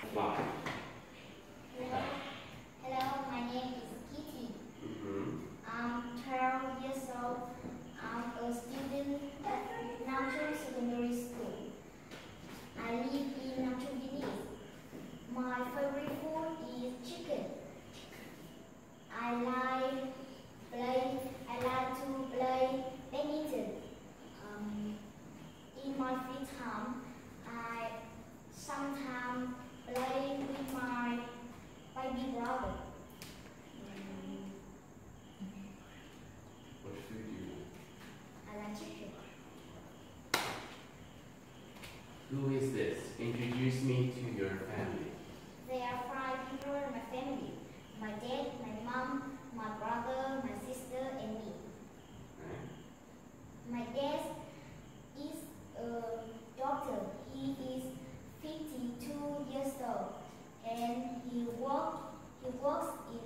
fly. Hello, hello, my name is Kitty. I'm 12 years old. I'm a student at Nam-Chu Secondary School. I live in Nam-Chu Village. My favorite food is chicken. I like to play badminton. In my free time, I sometimes play with my baby brother. What food do you eat? I like chicken. Who is this? Introduce me to your family. There are 5 people in my family. My dad, my mom, my brother, my sister, and me. Right? My dad is a doctor. He is 52 years old and he works in